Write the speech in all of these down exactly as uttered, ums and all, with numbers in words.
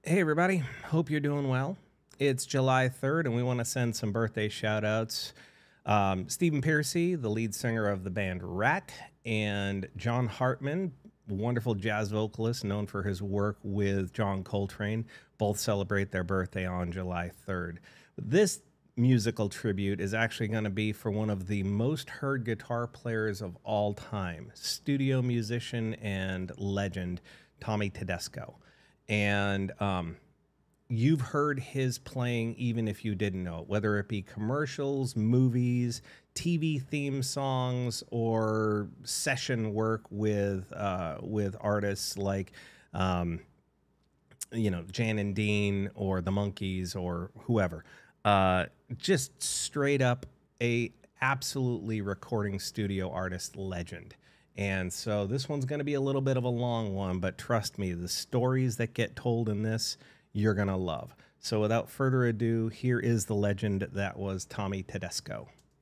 Hey, everybody. Hope you're doing well. It's July third, and we want to send some birthday shout outs. Um, Stephen Pearcey, the lead singer of the band Rat, and John Hartman, wonderful jazz vocalist known for his work with John Coltrane, both celebrate their birthday on July third. This musical tribute is actually going to be for one of the most heard guitar players of all time, studio musician and legend, Tommy Todesco. And um, you've heard his playing even if you didn't know it, whether it be commercials, movies, T V theme songs, or session work with uh, with artists like, um, you know, Jan and Dean or the Monkees or whoever. Uh, just straight up a absolutely recording studio artist legend. And so this one's going to be a little bit of a long one, but trust me, the stories that get told in this, you're going to love. So without further ado, here is the legend that was Tommy Todesco.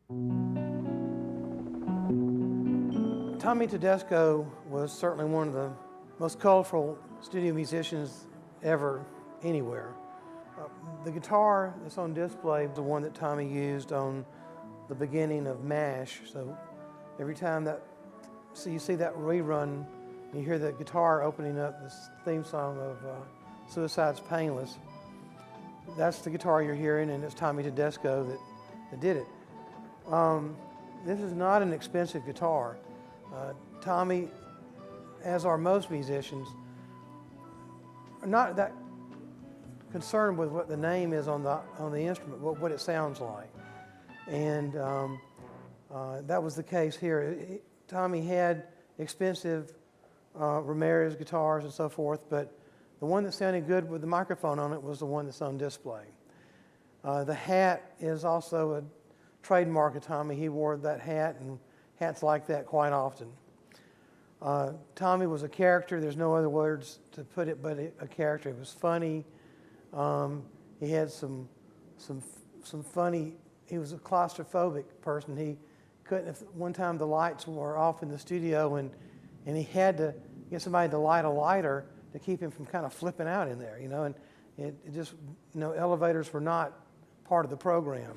Tommy Todesco was certainly one of the most colorful studio musicians ever, anywhere. Uh, the guitar that's on display is the one that Tommy used on the beginning of MASH. So every time that So you see that rerun, you hear the guitar opening up this theme song of uh, Suicide's Painless. That's the guitar you're hearing, and it's Tommy Todesco that, that did it. Um, this is not an expensive guitar. Uh, Tommy, as are most musicians, are not that concerned with what the name is on the, on the instrument, what, what it sounds like. And um, uh, that was the case here. It, it, Tommy had expensive uh, Ramirez guitars and so forth, but the one that sounded good with the microphone on it was the one that's on display. Uh, the hat is also a trademark of Tommy. He wore that hat and hats like that quite often. Uh, Tommy was a character. There's no other words to put it but a character. He was funny. Um, he had some, some, some funny, he was a claustrophobic person. He couldn't, if one time the lights were off in the studio and, and he had to get somebody to light a lighter to keep him from kind of flipping out in there, you know, and it, it just, you know, elevators were not part of the program.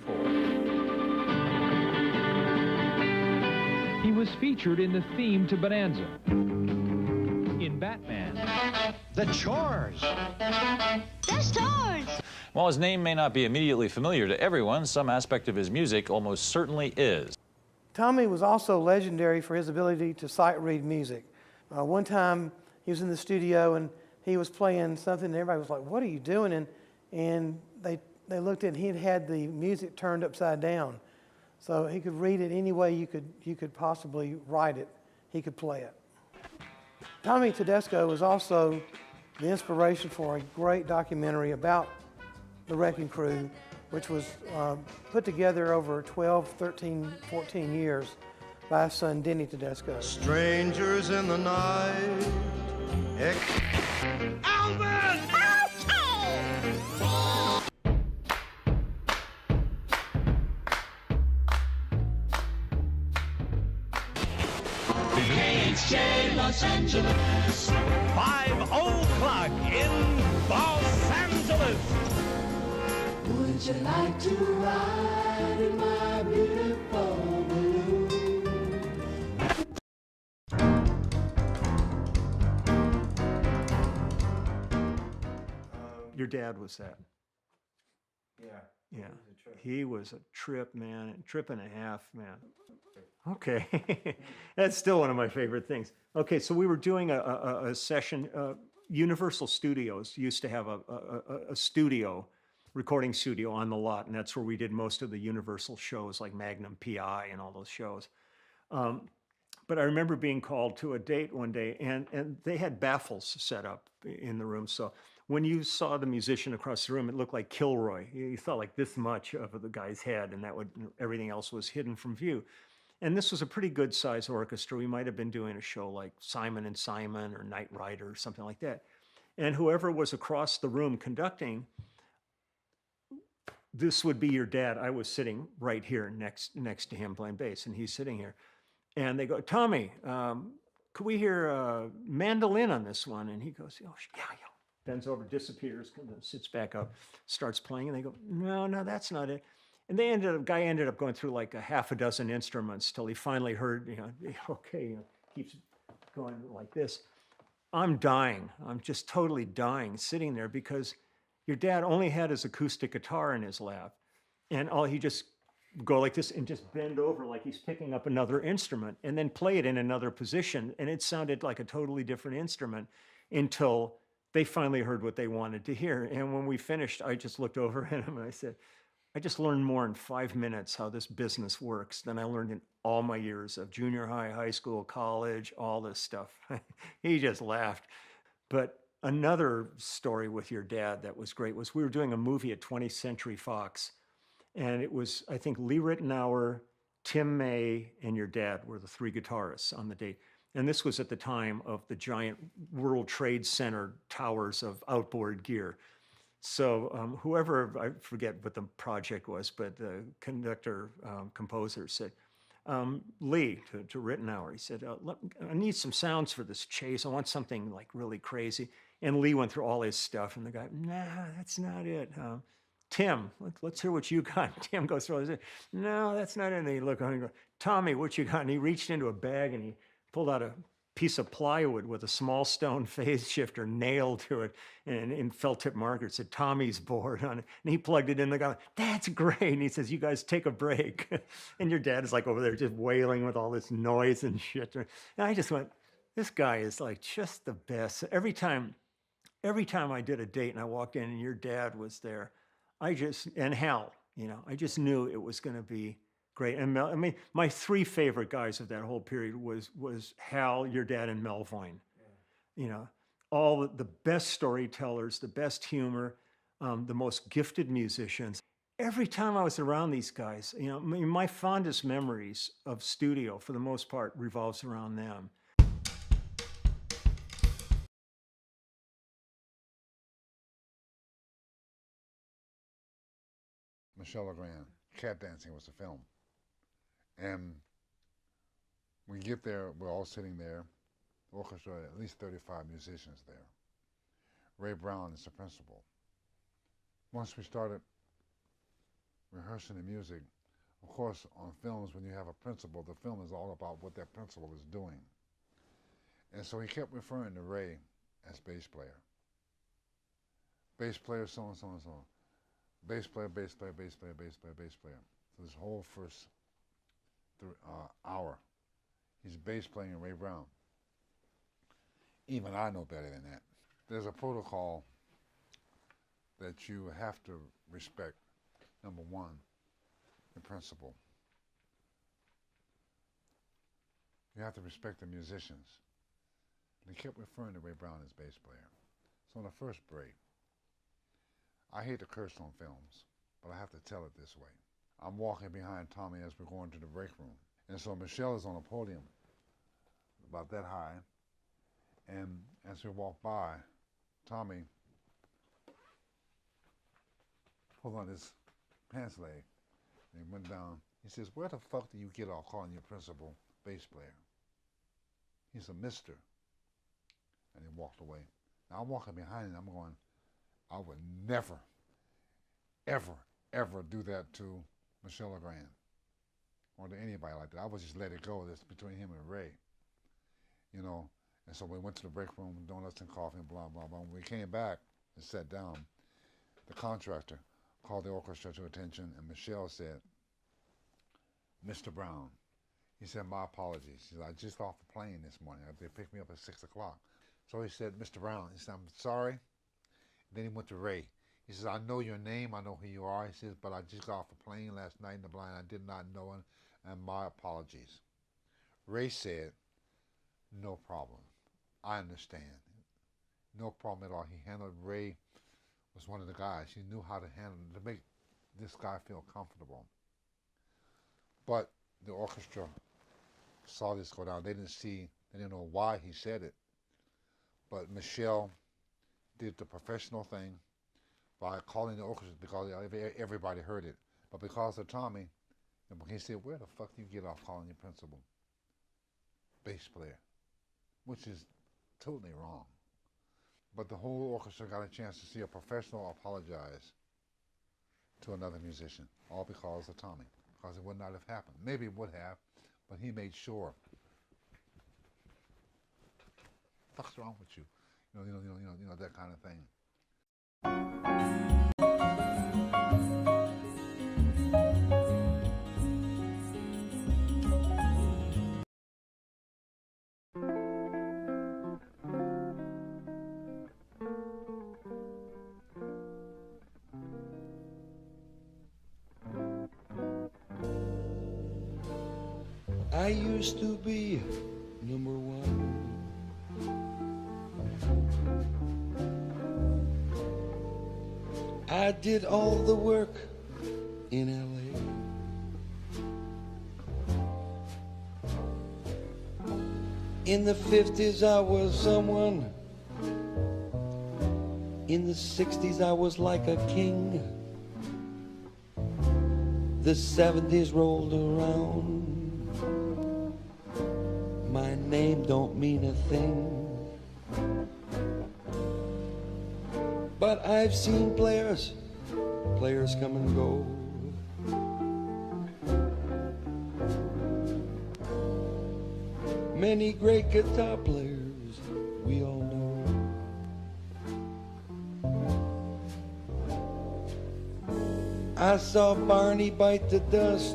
He was featured in the theme to Bonanza, in Batman, The Chores. The Stars. While his name may not be immediately familiar to everyone, some aspect of his music almost certainly is. Tommy was also legendary for his ability to sight read music. Uh, one time he was in the studio and he was playing something and everybody was like, "What are you doing?" And, and they, they looked at, and he'd had the music turned upside down. So he could read it any way you could, you could possibly write it. He could play it. Tommy Todesco was also the inspiration for a great documentary about the Wrecking Crew, which was uh, put together over twelve, thirteen, fourteen years by his son, Denny Todesco. Strangers in the night. Ex Alvin! K H J Los Angeles. Five o'clock in Los Angeles. Would you like to ride in my beautiful balloon? Your dad was that. Yeah. Yeah. He was a trip, man. A trip and a half, man. Okay. That's still one of my favorite things. Okay, so we were doing a, a, a session. Uh, Universal Studios used to have a, a, a studio, recording studio on the lot, and that's where we did most of the Universal shows like Magnum P I and all those shows. Um, but I remember being called to a date one day, and, and they had baffles set up in the room. So when you saw the musician across the room, it looked like Kilroy. You saw like this much of the guy's head, and that would everything else was hidden from view. And this was a pretty good size orchestra. We might have been doing a show like Simon and Simon or Knight Rider or something like that. And whoever was across the room conducting, this would be your dad. I was sitting right here next next to him playing bass, and he's sitting here. And they go, "Tommy, um, could we hear uh, mandolin on this one?" And he goes, "Oh, yeah, yeah." bends over, disappears, comes and sits back up, starts playing, and they go, no, no, that's not it. And they ended up, guy ended up going through like a half a dozen instruments till he finally heard, you know, okay, you know, keeps going like this. I'm dying. I'm just totally dying sitting there because your dad only had his acoustic guitar in his lap. And all he just go like this and just bend over like he's picking up another instrument and then play it in another position. And it sounded like a totally different instrument until they finally heard what they wanted to hear. And when we finished, I just looked over at him and I said, I just learned more in five minutes how this business works than I learned in all my years of junior high, high school, college, all this stuff. He just laughed. But another story with your dad that was great was we were doing a movie at twentieth Century Fox. And it was, I think, Lee Ritenour, Tim May, and your dad were the three guitarists on the date. And this was at the time of the giant World Trade Center towers of outboard gear. So um, whoever, I forget what the project was, but the conductor, um, composer said, um, Lee, to, to Ritenour, he said, uh, look, I need some sounds for this chase. I want something like really crazy. And Lee went through all his stuff, and the guy, nah, that's not it. Um, Tim, let, let's hear what you got. Tim goes through all this. No, that's not it. And he looked on and go, Tommy, what you got? And he reached into a bag and he pulled out a piece of plywood with a small stone phase shifter nailed to it and in felt tip marker. It said Tommy's board on it. And he plugged it in. The guy, that's great. And he says, you guys take a break. And your dad is like over there just wailing with all this noise and shit. And I just went, this guy is like just the best. Every time, every time I did a date and I walked in and your dad was there, I just, and Hal, you know, I just knew it was going to be great. And Mel, I mean, my three favorite guys of that whole period was was Hal, your dad, and Melvoin. Yeah. You know, all the, the best storytellers, the best humor, um, the most gifted musicians. Every time I was around these guys, you know, my, my fondest memories of studio, for the most part, revolves around them. Michelle Legrand, Cat Dancing was the film. And we get there, we're all sitting there, orchestra, at least thirty-five musicians there. Ray Brown is the principal. Once we started rehearsing the music, of course, on films, when you have a principal, the film is all about what that principal is doing. And so he kept referring to Ray as bass player. Bass player, so and so and so. Bass player, bass player, bass player, bass player, bass player. So this whole first th uh, hour, he's bass playing Ray Brown. Even I know better than that. There's a protocol that you have to respect. Number one, the principal. You have to respect the musicians. They kept referring to Ray Brown as bass player. So on the first break, I hate to curse on films, but I have to tell it this way. I'm walking behind Tommy as we're going to the break room. And so Michelle is on a podium about that high. And as we walk by, Tommy pulled on his pants leg and he went down. He says, where the fuck do you get off calling your principal bass player? He's a mister. And he walked away. Now I'm walking behind him, I'm going, I would never, ever, ever do that to Michelle Legrand or to anybody like that. I would just let it go. That's between him and Ray, you know. And so we went to the break room, donuts and coffee and blah, blah, blah. When we came back and sat down, the contractor called the orchestra to attention, and Michelle said, Mister Brown, he said, my apologies. He said, I just got off the plane this morning. They picked me up at six o'clock. So he said, Mister Brown, he said, I'm sorry. Then he went to Ray. He says, I know your name, I know who you are. He says, but I just got off the plane last night in the blind. I did not know it, and my apologies. Ray said, no problem. I understand. No problem at all. He handled, Ray was one of the guys. He knew how to handle, to make this guy feel comfortable. But the orchestra saw this go down. They didn't see, they didn't know why he said it. But Michelle did the professional thing by calling the orchestra because everybody heard it. But because of Tommy, he said, where the fuck do you get off calling your principal bass player? Which is totally wrong. But the whole orchestra got a chance to see a professional apologize to another musician, all because of Tommy, because it would not have happened. Maybe it would have, but he made sure. What's wrong with you? You know, you know, you know, you know, you know that kind of thing. I used to be number one. I did all the work in L A. In the fifties I was someone. In the sixties I was like a king. The seventies rolled around. My name don't mean a thing. But I've seen players, players come and go. Many great guitar players we all know. I saw Barney bite the dust.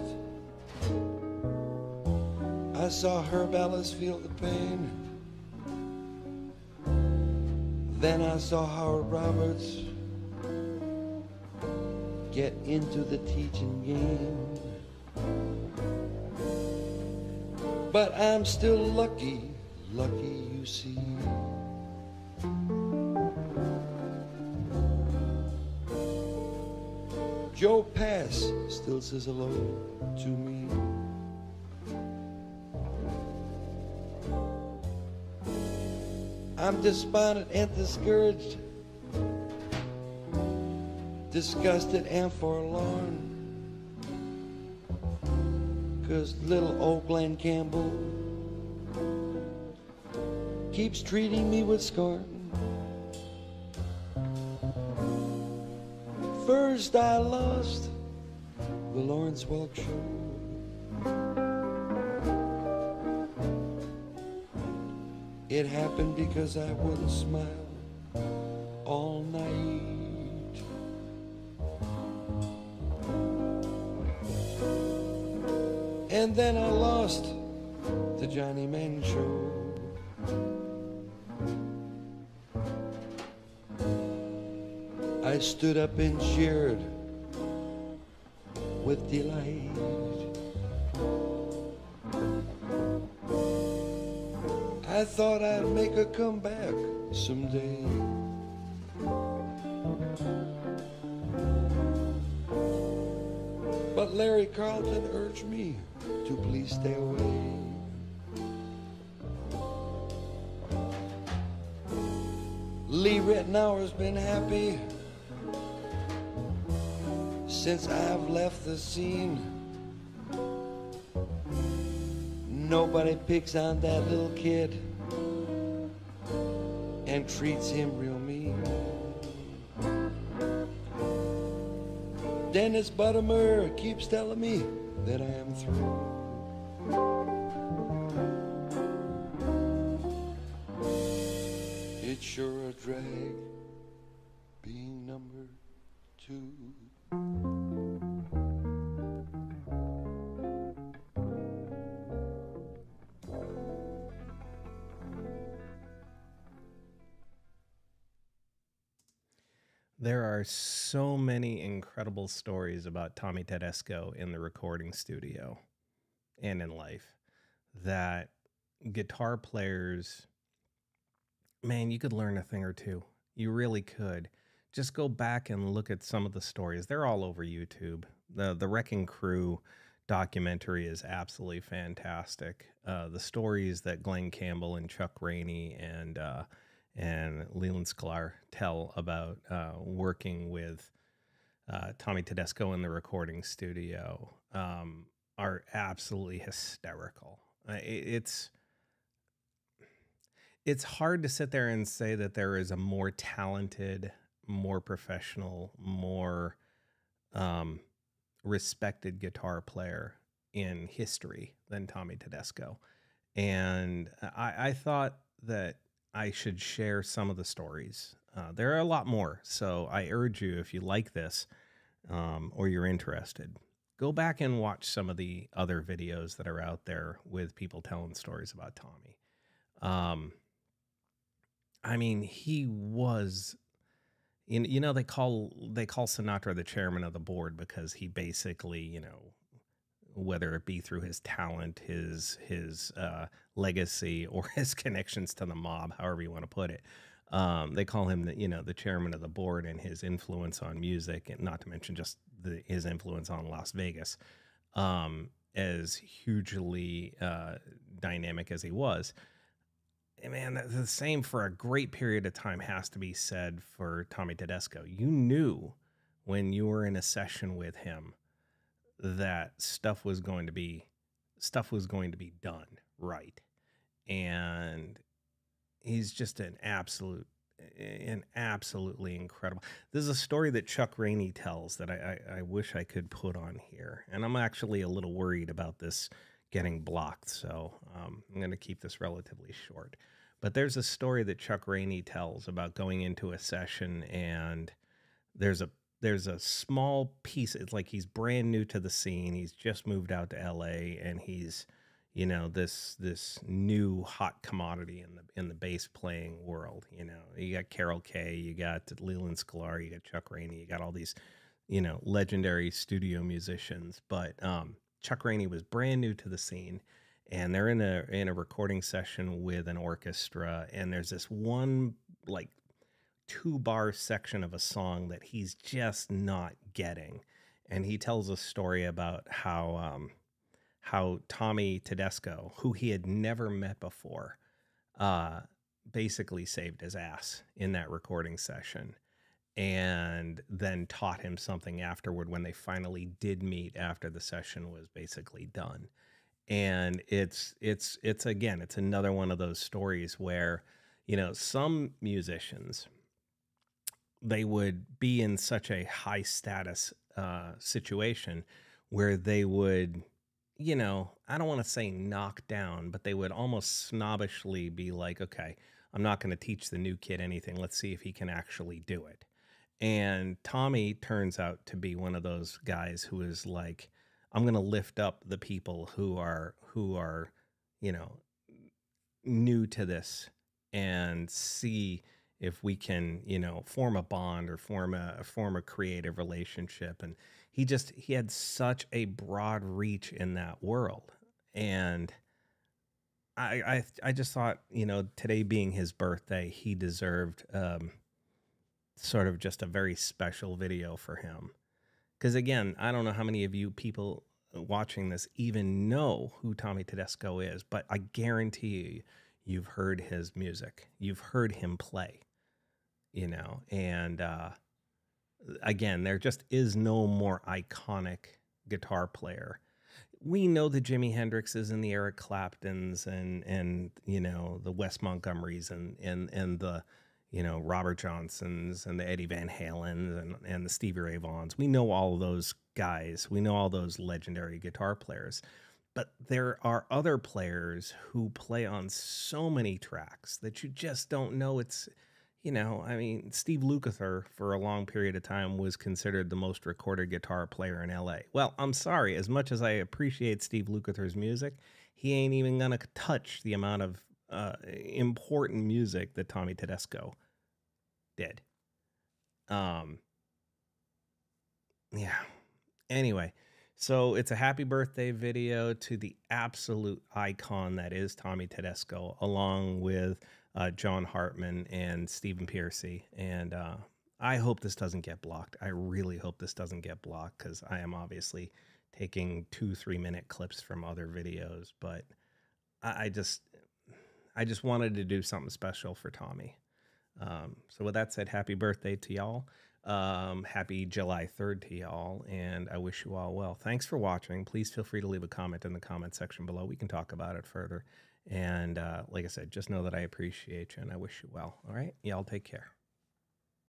I saw Herb Ellis feel the pain. Then I saw Howard Roberts get into the teaching game. But I'm still lucky, lucky you see. Joe Pass still says hello to me. I'm despondent and discouraged, disgusted and forlorn, 'cause little old Glenn Campbell keeps treating me with scorn. First I lost the Lawrence Welk Show. It happened because I wouldn't smile all night. And then I lost the Johnny Mann Show. I stood up and cheered with delight. I thought I'd make a comeback someday. But Larry Carlton urged me to please stay away. Lee Ritenour's been happy since I've left the scene. Nobody picks on that little kid and treats him real mean. Dennis Buttimer keeps telling me that I am through. It's sure a drag being number two. There are so many incredible stories about Tommy Todesco in the recording studio and in life that guitar players, man, you could learn a thing or two. You really could. Just go back and look at some of the stories. They're all over YouTube. The the Wrecking Crew documentary is absolutely fantastic. Uh, the stories that Glenn Campbell and Chuck Rainey and uh, and Leland Sklar tell about uh, working with uh, Tommy Todesco in the recording studio um, are absolutely hysterical. Uh, it, it's it's hard to sit there and say that there is a more talented, more professional, more um, respected guitar player in history than Tommy Todesco. And I, I thought that I should share some of the stories. Uh, there are a lot more, so I urge you, if you like this um, or you're interested, go back and watch some of the other videos that are out there with people telling stories about Tommy. Um, I mean, he was, you you know, they call they call Sinatra the chairman of the board because he basically, you know, whether it be through his talent, his his uh, legacy, or his connections to the mob, however you want to put it, um, they call him the you know the chairman of the board, and his influence on music, and not to mention just the, his influence on Las Vegas, um, as hugely uh, dynamic as he was. And man, the same for a great period of time has to be said for Tommy Todesco. You knew when you were in a session with him that stuff was going to be stuff was going to be done right. And he's just an absolute an absolutely incredible. This is a story that Chuck Rainey tells that I, I, I wish I could put on here. And I'm actually a little worried about this getting blocked, so um, I'm going to keep this relatively short. But there's a story that Chuck Rainey tells about going into a session, and there's a there's a small piece. It's like he's brand new to the scene. He's just moved out to L A, and he's, you know, this this new hot commodity in the in the bass playing world. You know, you got Carol Kay, you got Leland Sklar, you got Chuck Rainey, you got all these, you know, legendary studio musicians. But um, Chuck Rainey was brand new to the scene, and they're in a in a recording session with an orchestra, and there's this one like two bar section of a song that he's just not getting. And he tells a story about how um, how Tommy Todesco, who he had never met before, uh, basically saved his ass in that recording session, and then taught him something afterward when they finally did meet after the session was basically done. And it's it's it's again, it's another one of those stories where, you know, some musicians, they would be in such a high status uh, situation where they would, you know, I don't want to say knock down, but they would almost snobbishly be like, okay, I'm not going to teach the new kid anything. Let's see if he can actually do it. And Tommy turns out to be one of those guys who is like, I'm going to lift up the people who are, who are, you know, new to this, and see if we can, you know, form a bond or form a form a creative relationship. And he just, he had such a broad reach in that world. And I, I, I just thought, you know, today being his birthday, he deserved um, sort of just a very special video for him. Because again, I don't know how many of you people watching this even know who Tommy Todesco is, but I guarantee you, you've heard his music. You've heard him play. You know, and uh, again, there just is no more iconic guitar player. We know the Jimi Hendrixes and the Eric Claptons and, and you know, the Wes Montgomerys and, and, and the, you know, Robert Johnsons and the Eddie Van Halens and, and the Stevie Ray Vaughns. We know all those guys. We know all those legendary guitar players. But there are other players who play on so many tracks that you just don't know it's... You know, I mean, Steve Lukather for a long period of time was considered the most recorded guitar player in L A. Well, I'm sorry. As much as I appreciate Steve Lukather's music, he ain't even going to touch the amount of uh, important music that Tommy Todesco did. Um, yeah. Anyway, so it's a happy birthday video to the absolute icon that is Tommy Todesco, along with Uh, John Hartman and Stephen Pearcey. And uh, I hope this doesn't get blocked. I really hope this doesn't get blocked, because I am obviously taking two, three minute clips from other videos. But I, I just, I just wanted to do something special for Tommy. Um, so with that said, happy birthday to y'all. Um, happy July third to y'all. And I wish you all well. Thanks for watching. Please feel free to leave a comment in the comment section below. We can talk about it further. And uh, like I said, just know that I appreciate you and I wish you well. All right? Y'all take care.